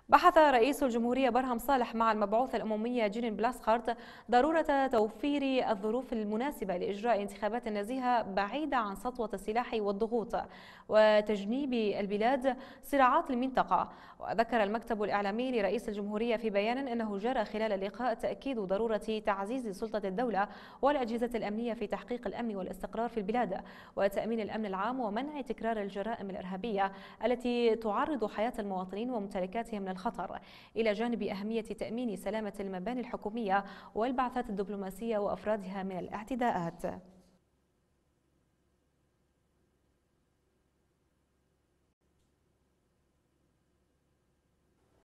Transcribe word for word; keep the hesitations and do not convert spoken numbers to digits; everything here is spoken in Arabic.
بحث رئيس الجمهورية برهم صالح مع المبعوث الأممي جيلين بلاسخارت ضرورة توفير الظروف المناسبة لإجراء انتخابات نزيهة بعيدة عن سطوة السلاح والضغوط وتجنيب البلاد صراعات المنطقة. وذكر المكتب الإعلامي لرئيس الجمهورية في بيان أنه جرى خلال اللقاء تأكيد ضرورة تعزيز سلطة الدولة والأجهزة الأمنية في تحقيق الأمن والاستقرار في البلاد وتأمين الأمن العام ومنع تكرار الجرائم الإرهابية التي تعرض حياة المواطنين وممتلكاتهم من الخطر، إلى جانب أهمية تأمين سلامة المباني الحكومية والبعثات الدبلوماسية وأفرادها من الاعتداءات.